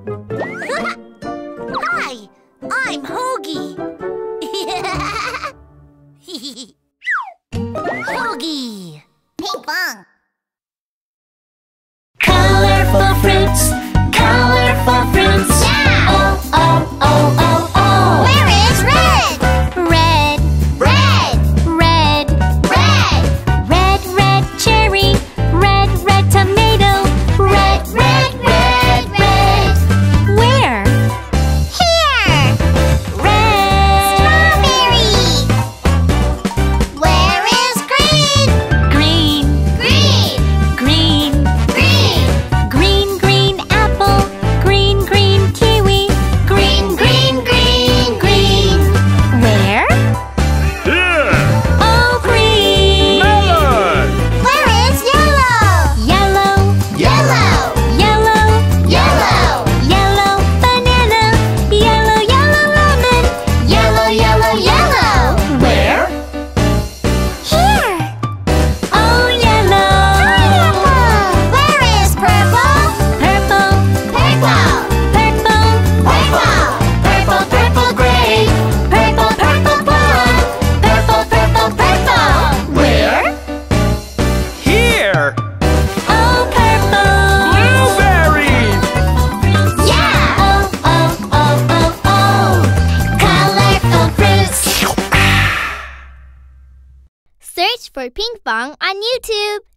Hi, I'm Hogi. Hogi. Pinkfong. Colorful fruits, colorful fruits. Yeah! Oh, oh, oh, oh, oh. Where is red? Red, Red! red, Red! red, red cherry, red, red tomato, red, red, red, red. Where? Here! Red. Strawberry! Where is green? Green, Green! green, Green! green, green apple, green, green kiwi, green, green, green, green. Where? Here! Oh, green. Melon! Where is yellow? Yellow, Yellow! yellow, Yellow! yellow banana, yellow, yellow lemon, Yellow, yellow, yellow! Where? Here! Oh, yellow. Pineapple! Where is purple? Purple, Purple! purple, Purple! purple, purple gray, purple, purple blonde, purple, purple, purple. Where? Here! Oh, purple. Blueberry! Yeah! Oh, oh, oh, oh, oh. Colorful fruits. Search for Pinkfong on YouTube.